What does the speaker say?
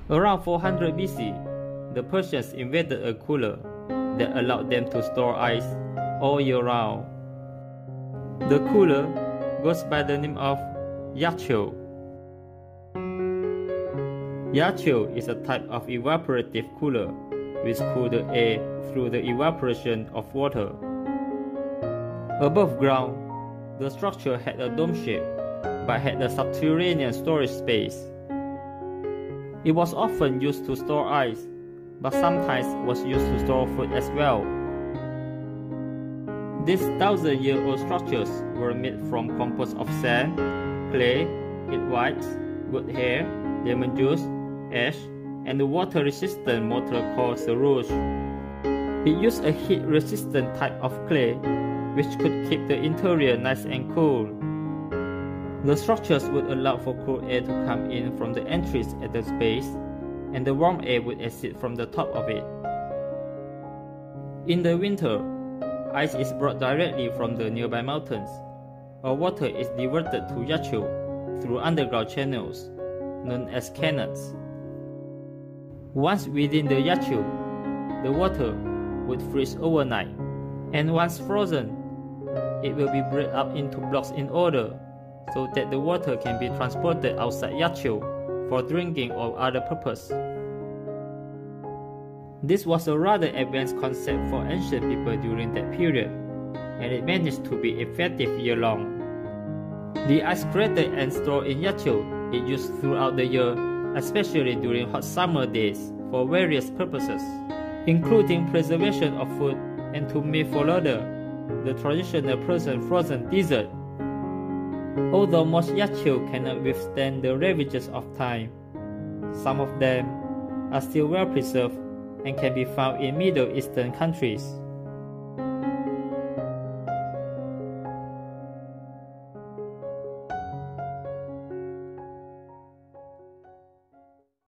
Around 400 BC, the Persians invented a cooler that allowed them to store ice all year round. The cooler goes by the name of Yakhchal. Yakhchal is a type of evaporative cooler which cool the air through the evaporation of water. Above ground, the structure had a dome shape but had a subterranean storage space. It was often used to store ice, but sometimes was used to store food as well. These 1,000-year-old structures were made from composed of sand, clay, peat white, goat hair, lemon juice, ash, and the water-resistant mortar called sarooj. It used a heat-resistant type of clay which could keep the interior nice and cool. The structures would allow for cool air to come in from the entries at the base, and the warm air would exit from the top of it. In the winter, ice is brought directly from the nearby mountains, or water is diverted to Yakhchal through underground channels, known as canals. Once within the Yakhchal, the water would freeze overnight, and once frozen, it will be broken up into blocks in order so that the water can be transported outside Yakhchal for drinking or other purpose. This was a rather advanced concept for ancient people during that period, and it managed to be effective year-long. The ice created and stored in Yakhchal is used throughout the year, especially during hot summer days, for various purposes, including preservation of food and to make for leather, the traditional Persian frozen dessert. Although most Yakhchal cannot withstand the ravages of time, some of them are still well preserved and can be found in Middle Eastern countries.